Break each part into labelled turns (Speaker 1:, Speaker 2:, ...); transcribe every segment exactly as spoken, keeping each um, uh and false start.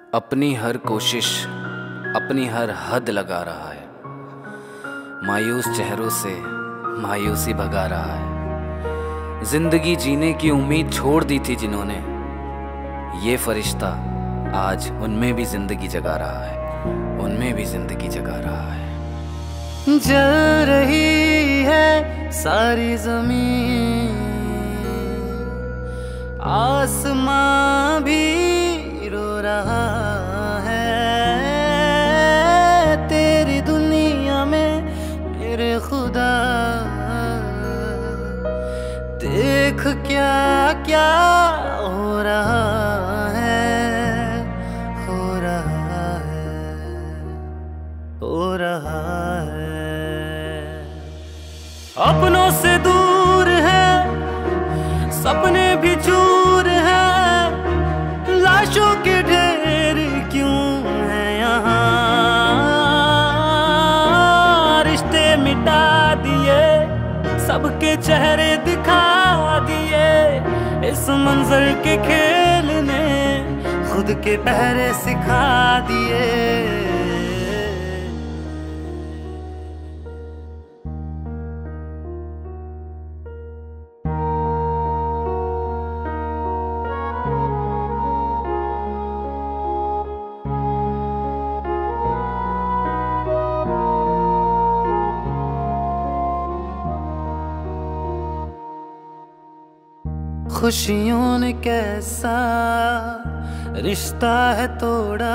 Speaker 1: अपनी हर कोशिश अपनी हर हद लगा रहा है, मायूस चेहरों से मायूसी भगा रहा है। जिंदगी जीने की उम्मीद छोड़ दी थी जिन्होंने, ये फरिश्ता आज उनमें भी जिंदगी जगा रहा है, उनमें भी जिंदगी जगा रहा है।
Speaker 2: जल रही है सारी जमीन, आसमां भी रो रहा है। तेरी दुनिया में मेरे खुदा, देख क्या क्या हो रहा है, हो रहा है, हो रहा है। अपनों से दूर है, सपने भी चूर हैं, लाशों के ढेर क्यों है यहाँ। रिश्ते मिटा दिए, सबके चेहरे दिखा दिए, इस मंजर के खेल ने खुद के पहरे सिखा दिए। खुशियों ने कैसा रिश्ता है तोड़ा,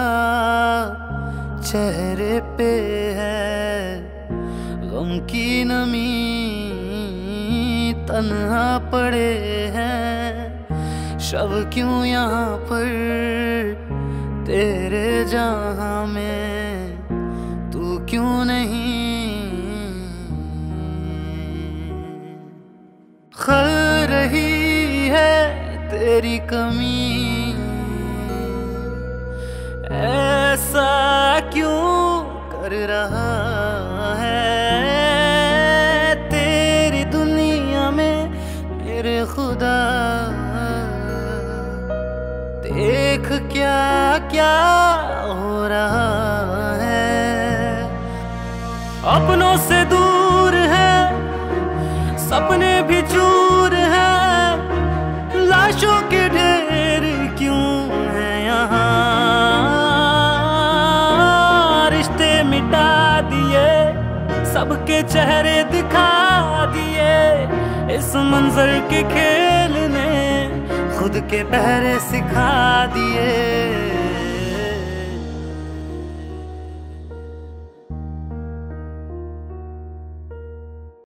Speaker 2: चेहरे पे है गम की नमी, तन्हा पड़े हैं शब क्यों यहाँ पर तेरे जहाँ में तू क्यों नहीं। खल रही है तेरी कमी, ऐसा क्यों कर रहा है। तेरी दुनिया में मेरे खुदा, देख क्या क्या हो रहा है। अपनों से दूर है, सपने भी चूर हैं, लाशों के ढेर क्यों है यहाँ। रिश्ते मिटा दिए, सबके चेहरे दिखा दिए, इस मंजर के खेल ने खुद के पहरे सिखा दिए।